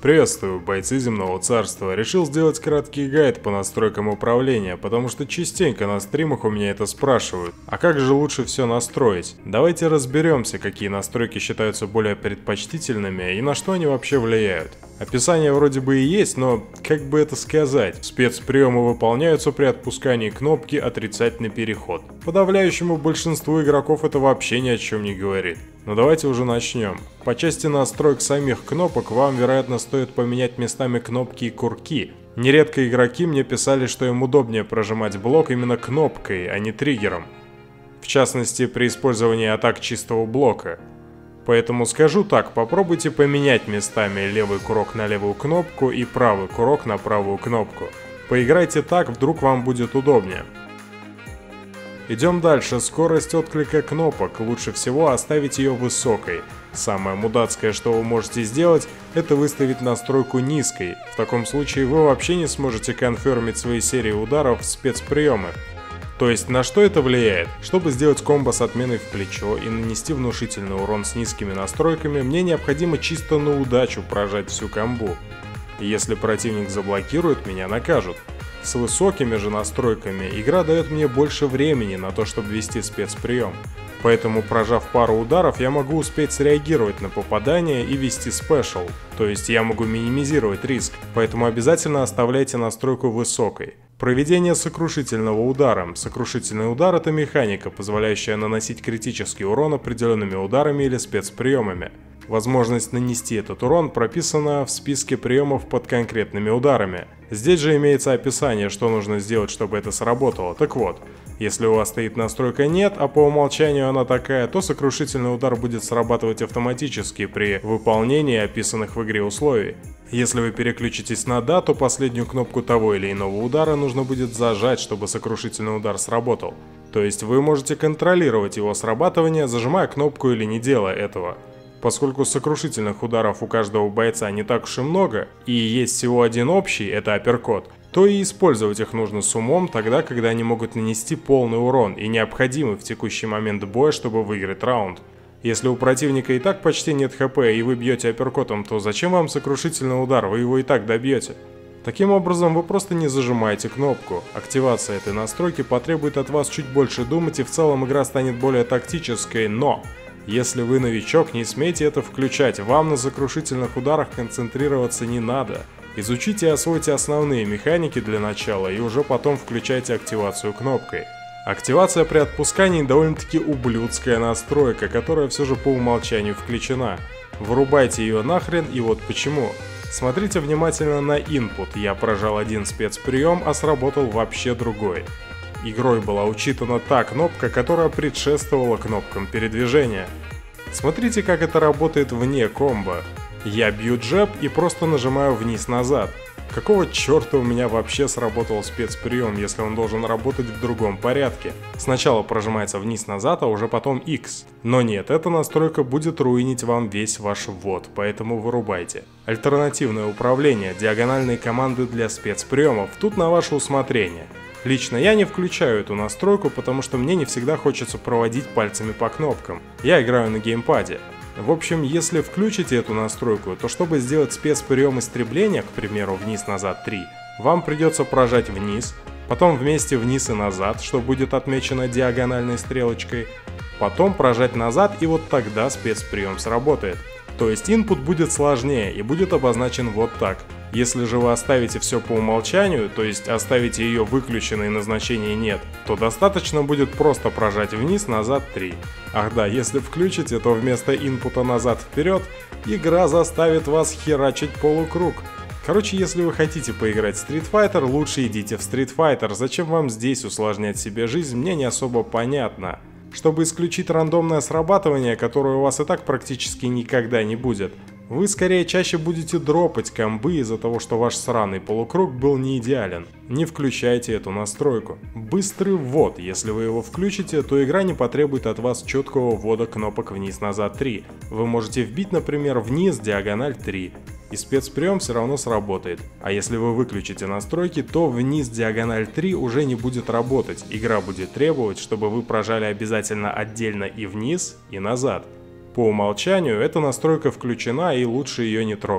Приветствую, бойцы Земного Царства. Решил сделать краткий гайд по настройкам управления, потому что частенько на стримах у меня это спрашивают. А как же лучше все настроить? Давайте разберемся, какие настройки считаются более предпочтительными и на что они вообще влияют. Описание вроде бы и есть, но как бы это сказать? Спецприемы выполняются при отпускании кнопки «Отрицательный переход». Подавляющему большинству игроков это вообще ни о чем не говорит. Но давайте уже начнем. По части настроек самих кнопок вам, вероятно, стоит поменять местами кнопки и курки. Нередко игроки мне писали, что им удобнее прожимать блок именно кнопкой, а не триггером. В частности, при использовании атак чистого блока. Поэтому скажу так, попробуйте поменять местами левый курок на левую кнопку и правый курок на правую кнопку. Поиграйте так, вдруг вам будет удобнее. Идем дальше. Скорость отклика кнопок. Лучше всего оставить ее высокой. Самое мудацкое, что вы можете сделать, это выставить настройку низкой. В таком случае вы вообще не сможете конфермить свои серии ударов в спецприемы. То есть на что это влияет? Чтобы сделать комбо с отменой в плечо и нанести внушительный урон с низкими настройками, мне необходимо чисто на удачу прожать всю комбу. И если противник заблокирует, меня накажут. С высокими же настройками игра дает мне больше времени на то, чтобы вести спецприем. Поэтому, прожав пару ударов, я могу успеть среагировать на попадание и вести спешл. То есть я могу минимизировать риск. Поэтому обязательно оставляйте настройку высокой. Проведение сокрушительного удара. Сокрушительный удар — это механика, позволяющая наносить критический урон определенными ударами или спецприемами. Возможность нанести этот урон прописана в списке приемов под конкретными ударами. Здесь же имеется описание, что нужно сделать, чтобы это сработало. Так вот, если у вас стоит настройка «нет», а по умолчанию она такая, то сокрушительный удар будет срабатывать автоматически при выполнении описанных в игре условий. Если вы переключитесь на «да», то последнюю кнопку того или иного удара нужно будет зажать, чтобы сокрушительный удар сработал. То есть вы можете контролировать его срабатывание, зажимая кнопку или не делая этого. Поскольку сокрушительных ударов у каждого бойца не так уж и много, и есть всего один общий, это апперкот, то и использовать их нужно с умом тогда, когда они могут нанести полный урон и необходимы в текущий момент боя, чтобы выиграть раунд. Если у противника и так почти нет хп и вы бьете апперкотом, то зачем вам сокрушительный удар, вы его и так добьете. Таким образом, вы просто не зажимаете кнопку. Активация этой настройки потребует от вас чуть больше думать, и в целом игра станет более тактической, но если вы новичок, не смейте это включать, вам на сокрушительных ударах концентрироваться не надо. Изучите и освойте основные механики для начала и уже потом включайте активацию кнопкой. Активация при отпускании довольно-таки ублюдская настройка, которая все же по умолчанию включена. Вырубайте ее нахрен, и вот почему. Смотрите внимательно на input, я прожал один спецприем, а сработал вообще другой. Игрой была учитана та кнопка, которая предшествовала кнопкам передвижения. Смотрите, как это работает вне комбо. Я бью джеб и просто нажимаю вниз-назад. Какого черта у меня вообще сработал спецприем, если он должен работать в другом порядке? Сначала прожимается вниз-назад, а уже потом X. Но нет, эта настройка будет руинить вам весь ваш ввод, поэтому вырубайте. Альтернативное управление, диагональные команды для спецприемов, тут на ваше усмотрение. Лично я не включаю эту настройку, потому что мне не всегда хочется проводить пальцами по кнопкам. Я играю на геймпаде. В общем, если включите эту настройку, то чтобы сделать спецприем истребления, к примеру, вниз-назад 3, вам придется прожать вниз, потом вместе вниз и назад, что будет отмечено диагональной стрелочкой, потом прожать назад, и вот тогда спецприем сработает. То есть input будет сложнее и будет обозначен вот так. Если же вы оставите все по умолчанию, то есть оставите ее выключенной и назначения нет, то достаточно будет просто прожать вниз, назад 3. Ах да, если включите, то вместо инпута назад вперед, игра заставит вас херачить полукруг. Короче, если вы хотите поиграть в Street Fighter, лучше идите в Street Fighter. Зачем вам здесь усложнять себе жизнь, мне не особо понятно. Чтобы исключить рандомное срабатывание, которое у вас и так практически никогда не будет, вы скорее чаще будете дропать комбы из-за того, что ваш сраный полукруг был не идеален. Не включайте эту настройку. Быстрый ввод. Если вы его включите, то игра не потребует от вас четкого ввода кнопок вниз-назад 3. Вы можете вбить, например, вниз диагональ 3. И спецприем все равно сработает. А если вы выключите настройки, то вниз диагональ 3 уже не будет работать. Игра будет требовать, чтобы вы прожали обязательно отдельно и вниз, и назад. По умолчанию эта настройка включена, и лучше ее не трогать.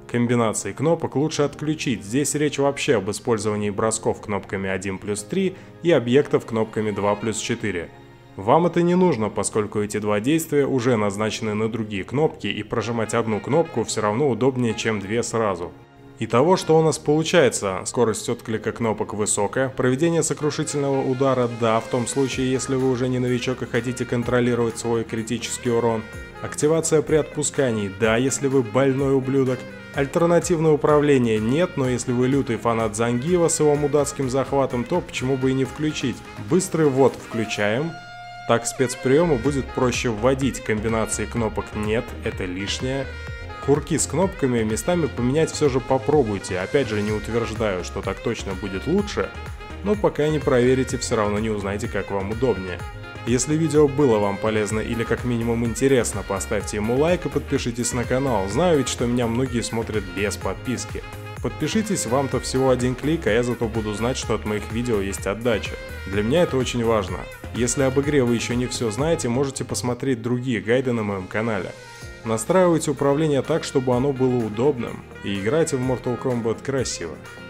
Комбинации кнопок лучше отключить, здесь речь вообще об использовании бросков кнопками 1+3 и объектов кнопками 2+4. Вам это не нужно, поскольку эти два действия уже назначены на другие кнопки, и прожимать одну кнопку все равно удобнее, чем две сразу. Итого, что у нас получается? Скорость отклика кнопок высокая, проведение сокрушительного удара – да, в том случае, если вы уже не новичок и хотите контролировать свой критический урон. Активация при отпускании – да, если вы больной ублюдок. Альтернативное управление – нет, но если вы лютый фанат Зангива с его мудацким захватом, то почему бы и не включить. Быстрый ввод включаем. Так спецприему будет проще вводить, комбинации кнопок нет, это лишнее. Курки с кнопками местами поменять все же попробуйте, опять же не утверждаю, что так точно будет лучше, но пока не проверите, все равно не узнаете, как вам удобнее. Если видео было вам полезно или как минимум интересно, поставьте ему лайк и подпишитесь на канал, знаю ведь, что меня многие смотрят без подписки. Подпишитесь, вам-то всего один клик, а я зато буду знать, что от моих видео есть отдача. Для меня это очень важно. Если об игре вы еще не все знаете, можете посмотреть другие гайды на моем канале. Настраивайте управление так, чтобы оно было удобным, и играйте в Mortal Kombat красиво.